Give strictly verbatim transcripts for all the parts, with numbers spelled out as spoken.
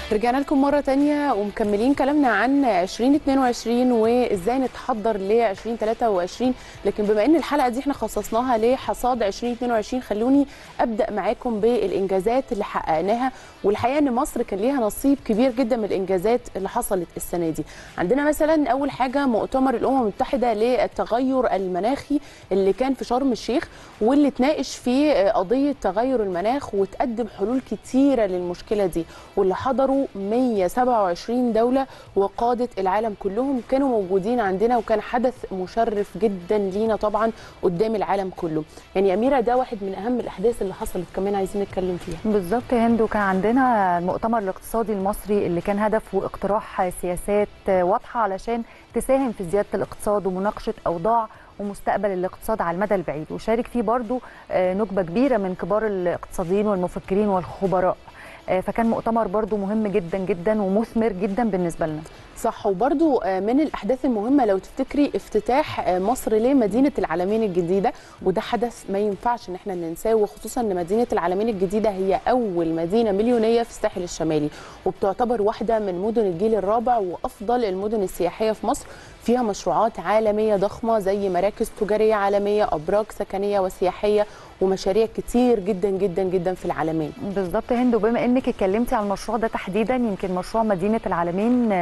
رجعنا لكم مرة تانية ومكملين كلامنا عن ألفين واثنين وعشرين وإزاي نتحضر ل ألفين وثلاثة وعشرين. لكن بما أن الحلقة دي احنا خصصناها لحصاد ألفين واثنين وعشرين، خلوني أبدأ معاكم بالإنجازات اللي حققناها. والحقيقة أن مصر كان ليها نصيب كبير جدا من الإنجازات اللي حصلت السنة دي. عندنا مثلا أول حاجة مؤتمر الأمم المتحدة للتغير المناخي اللي كان في شرم الشيخ، واللي اتناقش فيه قضية تغير المناخ وتقدم حلول كتيرة للمشكلة دي، واللي حضروا مئة وسبعة وعشرين دولة وقادة العالم كلهم كانوا موجودين عندنا، وكان حدث مشرف جدا لينا طبعا قدام العالم كله. يعني أميرة ده واحد من أهم الأحداث اللي حصلت كمان عايزين نتكلم فيها. بالظبط يا هند، وكان عندنا المؤتمر الاقتصادي المصري اللي كان هدفه اقتراح سياسات واضحة علشان تساهم في زيادة الاقتصاد ومناقشة أوضاع ومستقبل الاقتصاد على المدى البعيد، وشارك فيه برضو نخبة كبيرة من كبار الاقتصاديين والمفكرين والخبراء. فكان مؤتمر برضو مهم جدا جدا ومثمر جدا بالنسبة لنا. صح. وبرضو من الأحداث المهمة لو تفتكري افتتاح مصر لمدينة العلمين الجديدة، وده حدث ما ينفعش ان احنا ننساه، وخصوصا ان مدينة العلمين الجديدة هي أول مدينة مليونية في الساحل الشمالي، وبتعتبر واحدة من مدن الجيل الرابع وأفضل المدن السياحية في مصر. فيها مشروعات عالمية ضخمة زي مراكز تجارية عالمية، أبراج سكنية وسياحية، ومشاريع كتير جدا جدا جدا في العالمين. بالظبط هند، وبما انك اتكلمتي عن المشروع ده تحديدا، يمكن مشروع مدينه العالمين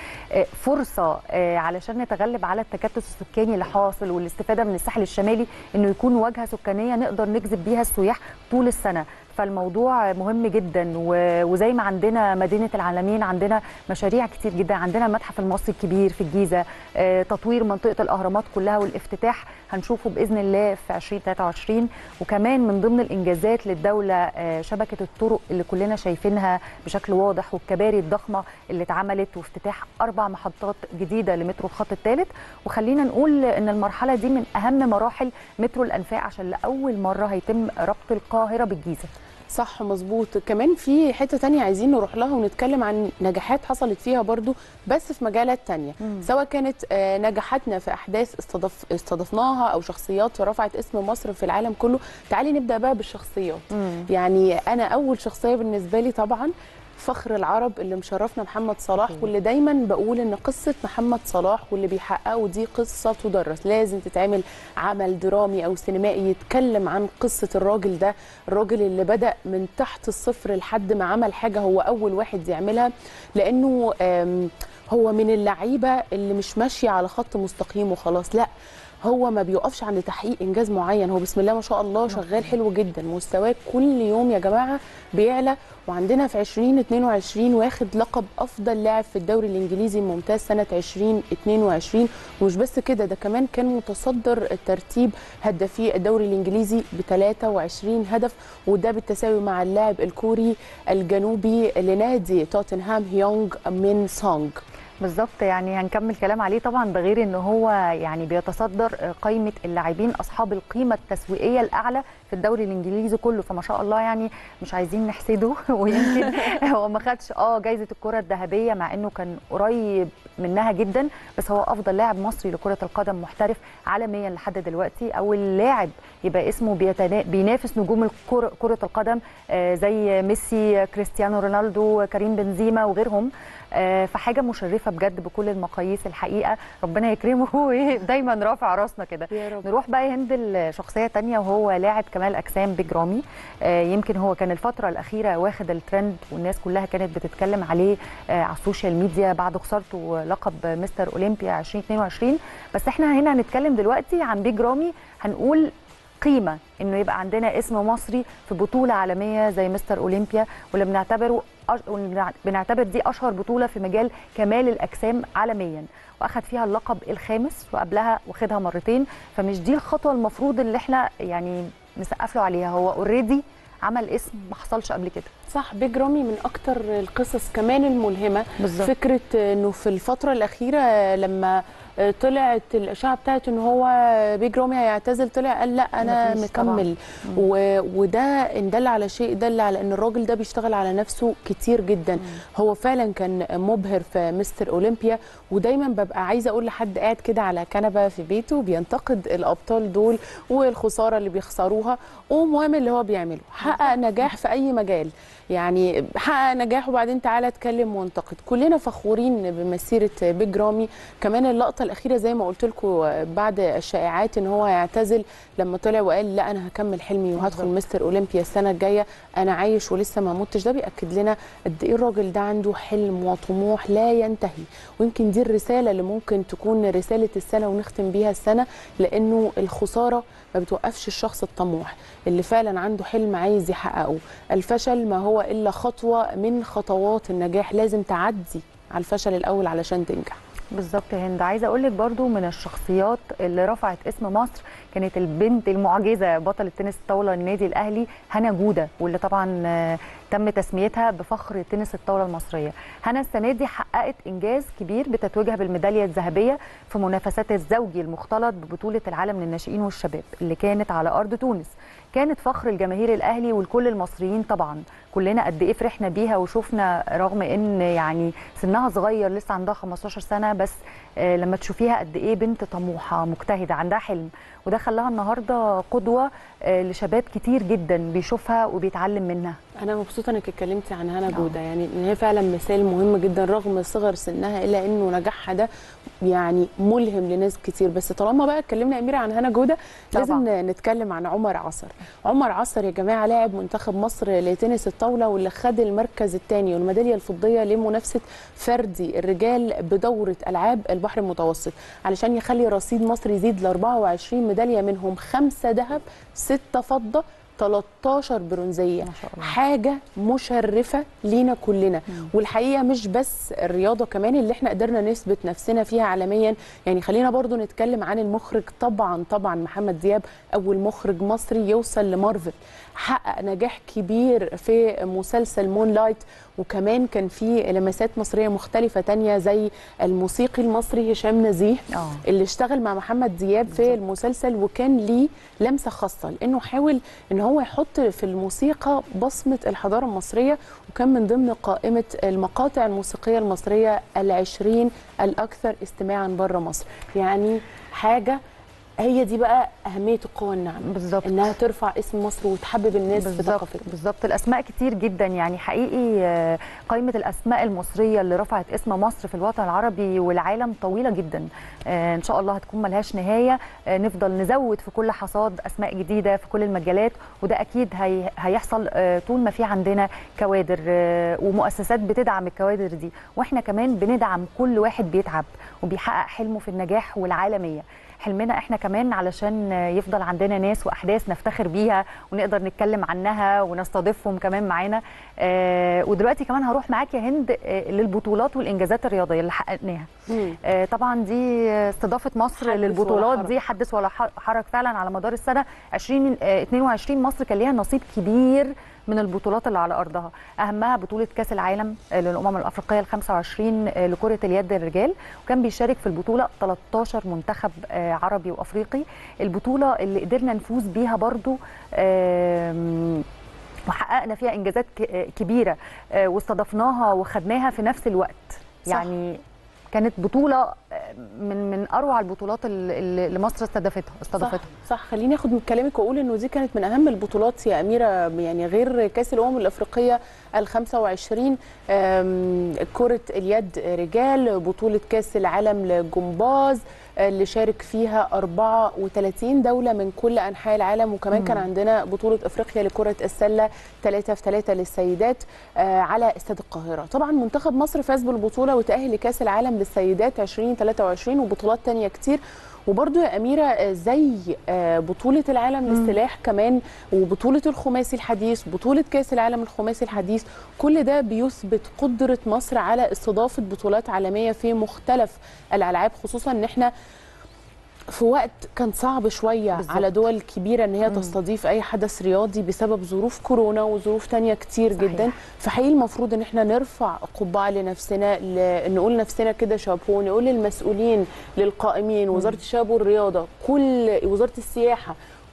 فرصه علشان نتغلب على التكتس السكاني اللي حاصل، والاستفاده من الساحل الشمالي انه يكون واجهه سكانيه نقدر نجذب بيها السياح طول السنه. فالموضوع مهم جدا، وزي ما عندنا مدينه العالمين عندنا مشاريع كتير جدا. عندنا المتحف المصري الكبير في الجيزه، تطوير منطقه الاهرامات كلها والافتتاح هنشوفه باذن الله في ألفين وثلاثة وعشرين. وكمان من ضمن الانجازات للدوله شبكه الطرق اللي كلنا شايفينها بشكل واضح، والكباري الضخمه اللي اتعملت، وافتتاح اربع محطات جديده لمترو الخط الثالث. وخلينا نقول ان المرحله دي من اهم مراحل مترو الانفاق، عشان لاول مره هيتم ربط القاهره بالجيزه. صح مظبوط. كمان في حته تانية عايزين نروح لها ونتكلم عن نجاحات حصلت فيها برضو بس في مجالات تانية، مم. سواء كانت نجاحاتنا في احداث استضف استضفناها او شخصيات رفعت اسم مصر في العالم كله. تعالي نبدا بقى بالشخصيات. مم. يعني انا اول شخصيه بالنسبه لي طبعا فخر العرب اللي مشرفنا محمد صلاح، واللي دايما بقول ان قصه محمد صلاح واللي بيحققه دي قصه تدرس، لازم تتعمل عمل درامي او سينمائي يتكلم عن قصه الراجل ده، الراجل اللي بدا من تحت الصفر لحد ما عمل حاجه هو اول واحد يعملها. لانه هو من اللعيبه اللي مش ماشيه على خط مستقيم وخلاص، لا، هو ما بيوقفش عند تحقيق انجاز معين. هو بسم الله ما شاء الله شغال حلو جدا، مستواه كل يوم يا جماعه بيعلى. وعندنا في ألفين واثنين وعشرين واخد لقب افضل لاعب في الدوري الانجليزي الممتاز سنه ألفين واثنين وعشرين. ومش بس كده، ده كمان كان متصدر الترتيب هدافي الدوري الانجليزي ب ثلاثة وعشرين هدف، وده بالتساوي مع اللاعب الكوري الجنوبي لنادي توتنهام هيونغ مين سونغ. بالظبط، يعني هنكمل كلام عليه طبعا. ده غير ان هو يعني بيتصدر قائمه اللاعبين اصحاب القيمه التسويقيه الاعلى في الدوري الانجليزي كله، فما شاء الله يعني مش عايزين نحسده. ويمكن هو ما خدش اه جائزه الكره الذهبيه مع انه كان قريب منها جدا، بس هو افضل لاعب مصري لكره القدم محترف عالميا لحد دلوقتي. اول لاعب يبقى اسمه بينافس نجوم الكره كره القدم زي ميسي، كريستيانو رونالدو، كريم بنزيما وغيرهم. فحاجه مشرفه بجد بكل المقاييس الحقيقه. ربنا يكرمه ودايما رافع راسنا كده. نروح بقى هند لشخصيه ثانيه، وهو لاعب كمال اجسام بيج رامي. يمكن هو كان الفتره الاخيره واخد الترند، والناس كلها كانت بتتكلم عليه على السوشيال ميديا بعد خسارته لقب مستر اولمبيا ألفين واثنين وعشرين. بس احنا هنا هنتكلم دلوقتي عن بيج رامي، هنقول قيمه انه يبقى عندنا اسم مصري في بطوله عالميه زي مستر اولمبيا، واللي بنعتبره أش... بنعتبر دي اشهر بطوله في مجال كمال الاجسام عالميا، واخد فيها اللقب الخامس، وقبلها واخدها مرتين. فمش دي الخطوه المفروض اللي احنا يعني نسقف له عليها، هو اوريدي عمل اسم ما حصلش قبل كده. صح. بيج رامي من اكتر القصص كمان الملهمه. بالزبط. فكره انه في الفتره الاخيره لما طلعت الاشاعه بتاعت ان هو بيج رامي هيعتزل، طلع قال لا انا مكمل، وده ان دل على شيء دل على ان الراجل ده بيشتغل على نفسه كتير جدا. مم. هو فعلا كان مبهر في مستر اولمبيا، ودايما ببقى عايزه اقول لحد قاعد كده على كنبه في بيته بينتقد الابطال دول والخساره اللي بيخسروها، ومهم اللي هو بيعمله، حقق نجاح في اي مجال. يعني حقق نجاح وبعدين تعالى اتكلم وانتقد. كلنا فخورين بمسيره بيج رامي. كمان اللقطه الاخيره زي ما قلت لكم بعد الشائعات ان هو يعتزل، لما طلع وقال لا انا هكمل حلمي وهدخل مستر اولمبيا السنه الجايه، انا عايش ولسه ما متش، ده بياكد لنا قد ايه الراجل ده عنده حلم وطموح لا ينتهي. ويمكن دي الرساله اللي ممكن تكون رساله السنه ونختم بيها السنه، لانه الخساره ما بتوقفش الشخص الطموح اللي فعلا عنده حلم عايز يحققه. الفشل ما هو الا خطوه من خطوات النجاح، لازم تعدي على الفشل الاول علشان تنجح. بالظبط يا هند. عايزه اقول لك برضو من الشخصيات اللي رفعت اسم مصر كانت البنت المعجزه بطله تنس الطاوله النادي الاهلي هنا جوده، واللي طبعا تم تسميتها بفخر تنس الطاوله المصريه. هنا السنه دي حققت انجاز كبير بتتويجها بالميداليه الذهبيه في منافسات الزوجي المختلط ببطوله العالم للناشئين والشباب اللي كانت على ارض تونس. كانت فخر الجماهير الاهلي والكل المصريين طبعا. كلنا قد ايه فرحنا بيها وشوفنا رغم ان يعني سنها صغير لسه عندها خمستاشر سنه، بس آه لما تشوفيها قد ايه بنت طموحه مجتهده عندها حلم، وده خلاها النهارده قدوه آه لشباب كتير جدا بيشوفها وبيتعلم منها. انا مبسوطه انك اتكلمتي عن هنا جوده، يعني ان هي فعلا مثال مهم جدا رغم صغر سنها، الا انه نجاحها ده يعني ملهم لناس كتير. بس طالما بقى اتكلمنا يا اميره عن هنا جوده لازم نتكلم عن عمر عصر. عمر عصر يا جماعه لاعب منتخب مصر لتنس الطاوله، واللي خد المركز الثاني والميداليه الفضيه لمنافسه فردي الرجال بدوره العاب البحر المتوسط، علشان يخلي رصيد مصر يزيد ل أربعة وعشرين ميداليه، منهم خمسه ذهب ستة فضه تلتاشر برونزيه. حاجه مشرفه لينا كلنا. مم. والحقيقه مش بس الرياضه، كمان اللي احنا قدرنا نثبت نفسنا فيها عالميا. يعني خلينا برضو نتكلم عن المخرج، طبعا طبعا محمد دياب اول مخرج مصري يوصل لمارفل، حقق نجاح كبير في مسلسل مون لايت. وكمان كان في لمسات مصريه مختلفه تانية زي الموسيقي المصري هشام نزيه أوه. اللي اشتغل مع محمد دياب في المسلسل، وكان ليه لمسه خاصه لانه حاول ان هو يحط في الموسيقى بصمه الحضاره المصريه، وكان من ضمن قائمه المقاطع الموسيقيه المصريه العشرين الاكثر استماعا بره مصر. يعني حاجه هي دي بقى اهميه القوى الناعمه بالظبط، انها ترفع اسم مصر وتحبب الناس في ثقافتها. بالظبط. الاسماء كتير جدا، يعني حقيقي قائمه الاسماء المصريه اللي رفعت اسم مصر في الوطن العربي والعالم طويله جدا. ان شاء الله هتكون ملهاش نهايه. نفضل نزود في كل حصاد اسماء جديده في كل المجالات، وده اكيد هي هيحصل طول ما في عندنا كوادر ومؤسسات بتدعم الكوادر دي، واحنا كمان بندعم كل واحد بيتعب وبيحقق حلمه في النجاح والعالميه. حلمنا احنا كمان علشان يفضل عندنا ناس واحداث نفتخر بيها ونقدر نتكلم عنها ونستضيفهم كمان معانا. آه ودلوقتي كمان هروح معاك يا هند آه للبطولات والانجازات الرياضيه اللي حققناها. آه طبعا دي استضافه مصر للبطولات دي حدث ولا حرج فعلا. على مدار السنه ألفين واثنين وعشرين مصر كان ليها نصيب كبير من البطولات اللي على ارضها، اهمها بطوله كاس العالم للامم الافريقيه ال خمسة وعشرين لكره اليد الرجال، وكان بيشارك في البطوله تلتاشر منتخب عربي وافريقي. البطوله اللي قدرنا نفوز بيها برضو وحققنا فيها انجازات كبيره واستضفناها وخدناها في نفس الوقت. صح. يعني كانت بطوله من من اروع البطولات اللي مصر استضافتها استضافتها صح, صح. خليني اخد من كلامك واقول انه دي كانت من اهم البطولات يا اميره، يعني غير كاس الامم الافريقيه ال خمسة وعشرين كره اليد رجال، بطوله كاس العالم للجمباز اللي شارك فيها أربعة وثلاثين دوله من كل انحاء العالم، وكمان مم. كان عندنا بطوله افريقيا لكره السله ثلاثة في ثلاثة للسيدات على استاد القاهره. طبعا منتخب مصر فاز بالبطوله وتاهل لكاس العالم للسيدات ألفين وثلاثة وعشرين وبطولات ثانيه كتير. وبرضو يا أميرة زي بطولة العالم للسلاح كمان، وبطولة الخماسي الحديث، بطولة كاس العالم الخماسي الحديث، كل ده بيثبت قدرة مصر على استضافة بطولات عالمية في مختلف الألعاب، خصوصا ان احنا في وقت كان صعب شويه بالزبط. على دول كبيره ان هي مم. تستضيف اي حدث رياضي بسبب ظروف كورونا وظروف تانية كتير صحيح. جدا. فحقيقي المفروض ان احنا نرفع قبعه لنفسنا، نقول نفسنا كده شابو، نقول للمسؤولين للقائمين، وزاره الشباب والرياضه، كل وزاره السياحه،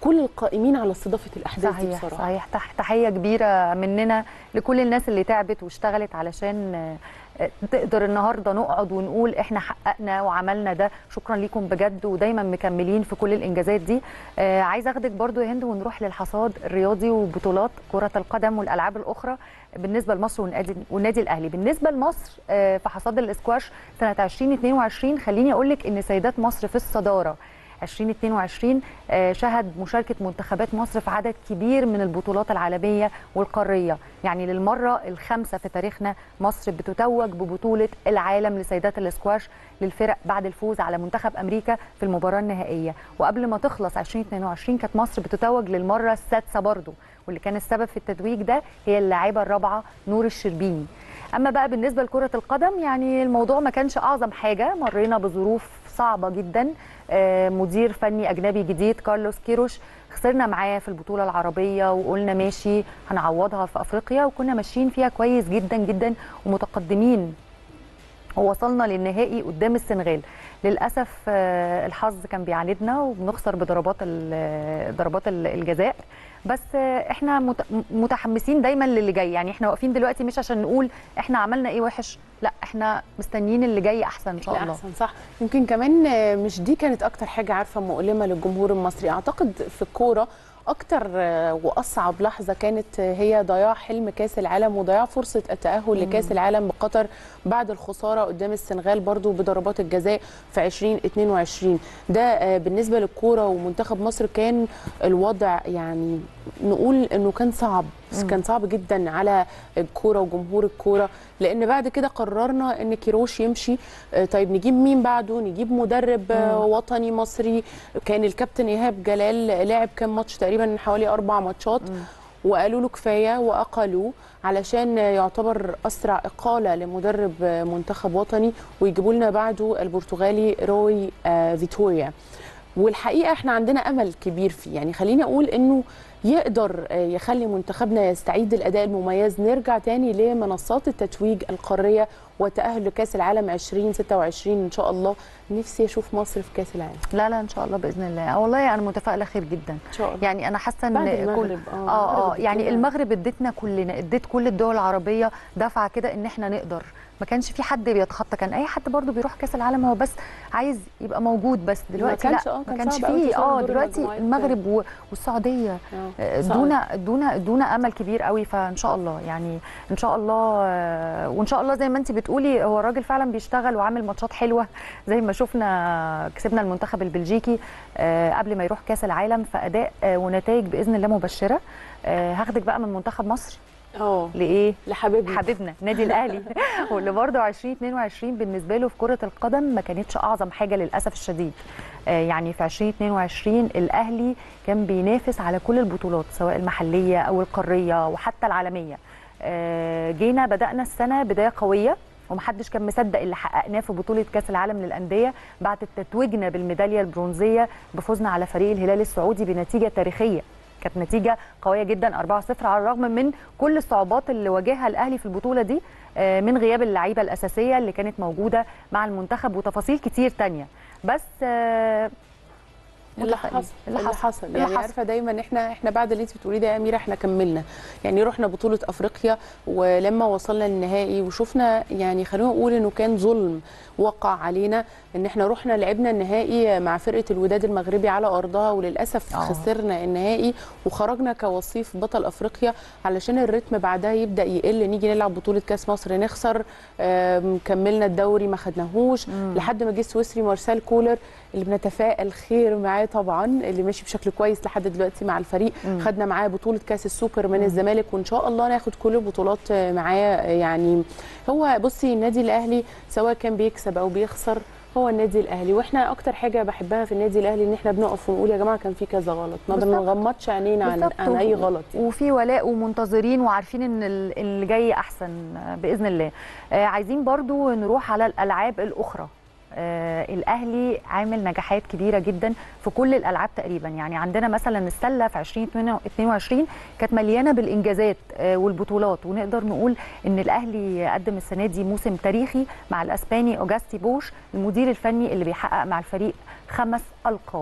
كل القائمين على استضافه الاحداث دي صحيح بصراحه. صحيح تحيه كبيره مننا لكل الناس اللي تعبت واشتغلت علشان تقدر النهارده نقعد ونقول احنا حققنا وعملنا ده. شكرا ليكم بجد، ودايما مكملين في كل الانجازات دي. آه عايزه اخدك برضو يا هند ونروح للحصاد الرياضي وبطولات كره القدم والالعاب الاخرى بالنسبه لمصر والنادي, والنادي الاهلي. بالنسبه لمصر آه في حصاد الاسكواش سنه ألفين واثنين وعشرين، خليني اقول لك ان سيدات مصر في الصداره ألفين واثنين وعشرين شهد مشاركة منتخبات مصر في عدد كبير من البطولات العالمية والقارية. يعني للمرة الخامسة في تاريخنا مصر بتتوج ببطولة العالم لسيدات الاسكواش للفرق بعد الفوز على منتخب أمريكا في المباراة النهائية. وقبل ما تخلص ألفين واثنين وعشرين كانت مصر بتتوج للمرة السادسة برضو، واللي كان السبب في التتويج ده هي اللاعبة الرابعة نور الشربيني. أما بقى بالنسبة لكرة القدم يعني الموضوع ما كانش أعظم حاجة، مرينا بظروف صعبة جدا. مدير فني أجنبي جديد كارلوس كيروش خسرنا معاه في البطولة العربية وقلنا ماشي هنعوضها في أفريقيا، وكنا ماشيين فيها كويس جدا جدا ومتقدمين ووصلنا للنهائي قدام السنغال. للأسف الحظ كان بيعاندنا وبنخسر بضربات ضربات الجزاء، بس احنا متحمسين دايما للي جاي. يعني احنا واقفين دلوقتي مش عشان نقول احنا عملنا ايه وحش، لا احنا مستنيين اللي جاي احسن ان شاء الله. احسن صح. يمكن كمان مش دي كانت اكتر حاجه عارفه مؤلمه للجمهور المصري. اعتقد في الكوره اكتر واصعب لحظه كانت هي ضياع حلم كاس العالم وضياع فرصه التاهل لكاس العالم بقطر بعد الخساره قدام السنغال برضو بضربات الجزاء في ألفين واثنين وعشرين. ده بالنسبه للكوره ومنتخب مصر كان الوضع يعني نقول انه كان صعب، كان صعب جدا على الكوره وجمهور الكوره، لان بعد كده قررنا ان كيروش يمشي. طيب نجيب مين بعده؟ نجيب مدرب مم. وطني مصري. كان الكابتن ايهاب جلال لعب كام ماتش تقريبا حوالي اربع ماتشات مم. وقالوا له كفايه واقلوه علشان يعتبر اسرع اقاله لمدرب منتخب وطني ويجيبوا لنا بعده البرتغالي روي فيتوريا. والحقيقه احنا عندنا امل كبير فيه، يعني خليني اقول انه يقدر يخلي منتخبنا يستعيد الاداء المميز، نرجع تاني لمنصات التتويج القاريه والتاهل لكاس العالم ألفين وستة وعشرين ان شاء الله. نفسي اشوف مصر في كاس العالم. لا لا ان شاء الله باذن الله. والله انا متفائله خير جدا ان شاء الله. يعني انا حاسه ان كل اه اه يعني المغرب ادتنا كلنا، ادت كل الدول العربيه دفعه كده ان احنا نقدر. ما كانش في حد بيتخطى، كان اي حد برضو بيروح كاس العالم هو بس عايز يبقى موجود. بس دلوقتي ما كانش لا آه ما كانش فيه اه دلوقتي المغرب والسعوديه ادونا ادونا ادونا امل كبير قوي. فان شاء الله يعني ان شاء الله وان شاء الله زي ما انت بتقولي هو الراجل فعلا بيشتغل وعامل ماتشات حلوه زي ما شفنا كسبنا المنتخب البلجيكي قبل ما يروح كاس العالم، فاداء ونتائج باذن الله مبشره. هاخدك بقى من منتخب مصر اه لايه؟ لحبيبنا حبيبنا النادي الاهلي واللي برضه ألفين واثنين وعشرين بالنسبه له في كره القدم ما كانتش اعظم حاجه للاسف الشديد. آه يعني في ألفين واثنين وعشرين الاهلي كان بينافس على كل البطولات سواء المحليه او القاريه وحتى العالميه. آه جينا بدانا السنه بدايه قويه ومحدش كان مصدق اللي حققناه في بطوله كاس العالم للانديه بعد تتويجنا بالميداليه البرونزيه بفوزنا على فريق الهلال السعودي بنتيجه تاريخيه. كانت نتيجه قويه جدا أربعة صفر على الرغم من كل الصعوبات اللي واجهها الاهلي في البطوله دي من غياب اللعيبه الاساسيه اللي كانت موجوده مع المنتخب وتفاصيل كتير تانية. بس اللي حصل اللي حصل, حصل. يعني حصل. عارفه دايما احنا احنا بعد اللي انت بتقوليه ده يا اميره احنا كملنا. يعني رحنا بطوله افريقيا ولما وصلنا للنهائي وشفنا يعني خلينا نقول انه كان ظلم وقع علينا ان احنا رحنا لعبنا النهائي مع فرقه الوداد المغربي على ارضها وللاسف أوه. خسرنا النهائي وخرجنا كوصيف بطل افريقيا علشان الريتم بعدها يبدا يقل، نيجي نلعب بطوله كاس مصر نخسر، كملنا الدوري ما خدناهوش لحد ما جه السويسري مارسيل كولر اللي بنتفائل خير معاه طبعا، اللي ماشي بشكل كويس لحد دلوقتي مع الفريق. مم. خدنا معاه بطوله كاس السوبر من مم. الزمالك وان شاء الله ناخد كل البطولات معاه. يعني هو بصي النادي الاهلي سواء كان بيكسب او بيخسر هو النادي الاهلي، واحنا اكتر حاجه بحبها في النادي الاهلي ان احنا بنقف ونقول يا جماعه كان في كذا غلط، ما بنغمضش عينينا عن, عن اي غلط يعني. وفي ولاء ومنتظرين وعارفين ان اللي جاي احسن باذن الله. آه عايزين برضو نروح على الالعاب الاخرى. آه الاهلي عامل نجاحات كبيره جدا في كل الالعاب تقريبا. يعني عندنا مثلا السله في ألفين واثنين وعشرين كانت مليانه بالانجازات آه والبطولات، ونقدر نقول ان الاهلي قدم السنه دي موسم تاريخي مع الاسباني اوجاستي بوش المدير الفني اللي بيحقق مع الفريق خمس القاب.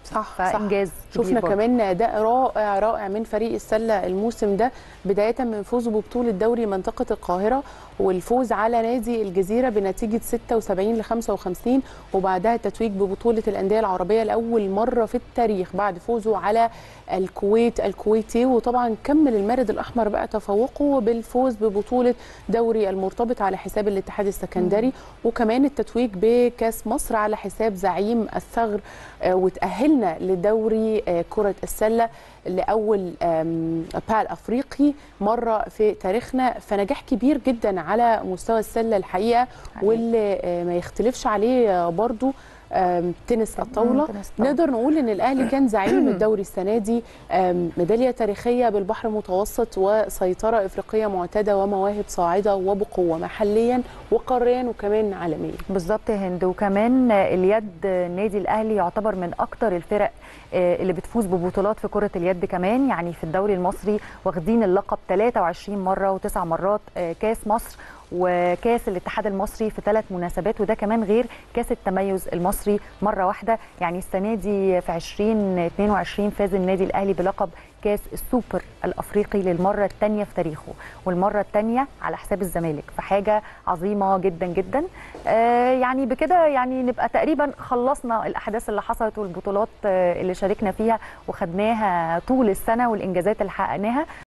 صح فانجاز صح. شفنا برضه. كمان اداء رائع رائع من فريق السله الموسم ده، بدايه من فوزه ببطوله دوري منطقه القاهره والفوز على نادي الجزيره بنتيجه ستة وسبعين لخمسة وخمسين، وبعدها التتويج ببطوله الانديه العربيه لاول مره في التاريخ بعد فوزه على الكويت الكويتي. وطبعا كمل المارد الاحمر بقى تفوقه بالفوز ببطوله دوري المرتبط على حساب الاتحاد السكندري، وكمان التتويج بكاس مصر على حساب زعيم الثغر. وتأهلنا لدوري كرة السلة لأول بال أفريقي مرة في تاريخنا، فنجاح كبير جدا على مستوى السلة الحقيقة. واللي ما يختلفش عليه برضو تنس الطاولة. نقدر نقول ان الاهلي كان زعيم الدوري السنه دي، ميداليه تاريخيه بالبحر المتوسط وسيطره افريقيه معتاده ومواهب صاعده وبقوه محليا وقاريا وكمان عالميا. بالظبط يا هند. وكمان اليد، النادي الاهلي يعتبر من اكتر الفرق اللي بتفوز ببطولات في كره اليد كمان، يعني في الدوري المصري واخدين اللقب ثلاثة وعشرين مره وتسع مرات، كاس مصر وكاس الاتحاد المصري في ثلاث مناسبات، وده كمان غير كاس التميز المصري مره واحده. يعني السنه دي في ألفين واثنين وعشرين فاز النادي الاهلي بلقب كاس السوبر الافريقي للمره الثانيه في تاريخه، والمره الثانيه على حساب الزمالك، فحاجه عظيمه جدا جدا. آه يعني بكده يعني نبقى تقريبا خلصنا الاحداث اللي حصلت والبطولات اللي شاركنا فيها وخدناها طول السنه والانجازات اللي حققناها.